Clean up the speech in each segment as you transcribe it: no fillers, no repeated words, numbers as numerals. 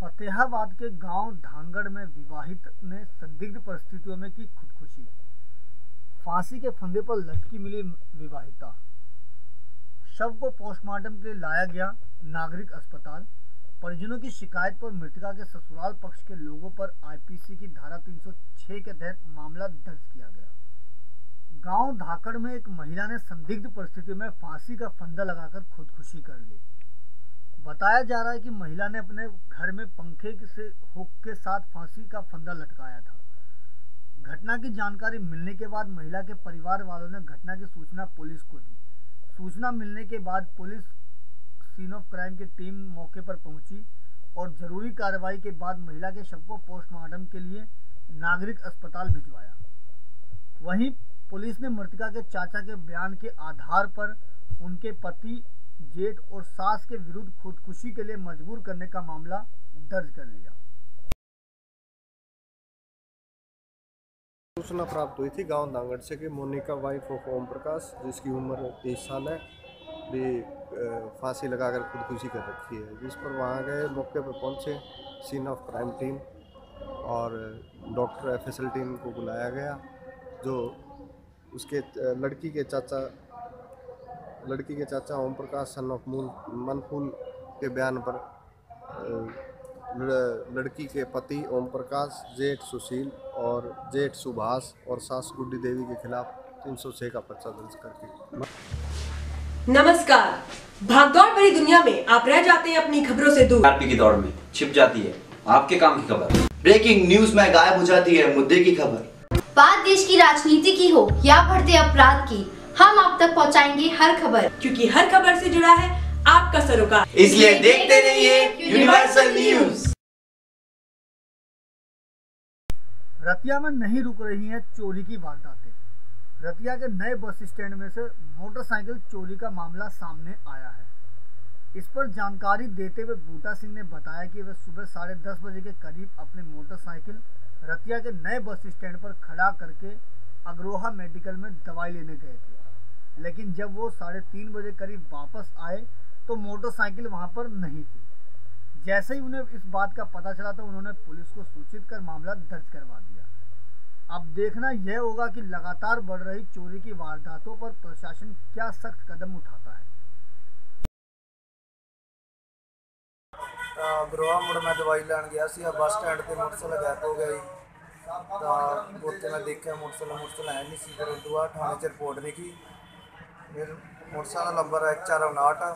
फतेहाबाद के गांव धांगड़ में विवाहित ने संदिग्ध परिस्थितियों में की खुदकुशी। फांसी के फंदे पर लटकी मिली विवाहिता। शव को पोस्टमार्टम के लिए लाया गया नागरिक अस्पताल। परिजनों की शिकायत पर मृतका के ससुराल पक्ष के लोगों पर आईपीसी की धारा 306 के तहत मामला दर्ज किया गया। गांव धाकड़ में एक महिला ने संदिग्ध परिस्थितियों में फांसी का फंदा लगाकर खुदकुशी कर ली। बताया जा रहा है कि महिला ने अपने घर में पंखे से हुक के साथ फांसी का फंदा लटकाया था। घटना की जानकारी मिलने के बाद महिला के परिवार वालों ने घटना की सूचना पुलिस को दी। सूचना मिलने के बाद पुलिस सीन ऑफ क्राइम की टीम मौके पर पहुंची और जरूरी कार्रवाई के बाद महिला के शव को पोस्टमार्टम के लिए नागरिक अस्पताल भिजवाया। वहीं पुलिस ने मृतका के चाचा के बयान के आधार पर उनके पति, जेठ और सास के विरुद्ध खुदकुशी के लिए मजबूर करने का मामला दर्ज कर लिया। सूचना प्राप्त हुई थी गांव धांगड़ से कि मोनिका वाइफ ऑफ ओम प्रकाश, जिसकी उम्र 23 साल है, भी फांसी लगाकर खुदकुशी कर रखी है। जिस पर वहां गए, मौके पर पहुंचे सीन ऑफ क्राइम टीम और डॉक्टर FSL टीम को बुलाया गया। जो उसके लड़की के चाचा ओम प्रकाश सन ऑफ मनफूल के बयान पर लड़की के पति ओम प्रकाश, जेठ सुशील और जेठ सुभाष और सास गुड्डी देवी के खिलाफ 306 का पर्चा दर्ज करके। नमस्कार। भागदौड़ भरी दुनिया में आप रह जाते हैं अपनी खबरों से दूर। आरपी की दौड़ में छिप जाती है आपके काम की खबर। ब्रेकिंग न्यूज में गायब हो जाती है मुद्दे की खबर। बात देश की राजनीति की हो या बढ़ते अपराध की, हम आप तक पहुंचाएंगे हर खबर, क्योंकि हर खबर से जुड़ा है आपका सरोकार। इसलिए देखते रहिए यूनिवर्सल न्यूज। रतिया में नहीं रुक रही हैं चोरी की वारदातें। रतिया के नए बस स्टैंड में से मोटरसाइकिल चोरी का मामला सामने आया है। इस पर जानकारी देते हुए बूटा सिंह ने बताया कि वे सुबह 10:30 बजे के करीब अपनी मोटरसाइकिल रतिया के नए बस स्टैंड पर खड़ा करके अग्रोहा मेडिकल में दवाई लेने गए थे, लेकिन जब वो 3:30 बजे करीब वापस आए तो मोटरसाइकिल वहां पर नहीं थी। जैसे ही उन्हें इस बात का पता चला तो उन्होंने पुलिस को सूचित कर मामला दर्ज करवा दिया। अब देखना यह होगा कि लगातार बढ़ रही चोरी की वारदातों पर प्रशासन क्या सख्त कदम उठाता है। गरोहा मुड़ मैं दवाई लैन गया सी, बस स्टैंड पर मोटरसाइकिल गैप हो गया। तो उत्थे मैं देखा मोटरसाइकिल है नहीं सी। फिर उस बाद थाने च रिपोर्ट नहीं की। फिर मोटरसाइकिल का नंबर है 1459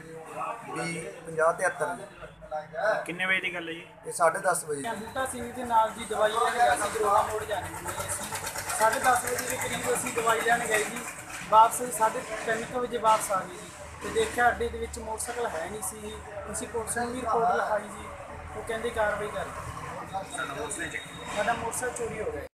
20 50 73। किन्ने बजे की गल है जी? ये 10:30 बजे। बूटा सिंह के नाल जी दवाई लैन गया सी, गरोहा मोड़ जाने के लिए। 10:30 बजे के करीब असीं दवाई लैन गए जी। वापस 3:30 बजे वापस आ गए जी। तो देखा अड्डे के विच मोटरसाइकिल है नहीं सी। असीं पुलिस नूं भी रिपोर्ट लिखाई जी। वो कहंदे कार्रवाई कर। साडा मोटरसाइकिल चोरी हो गया।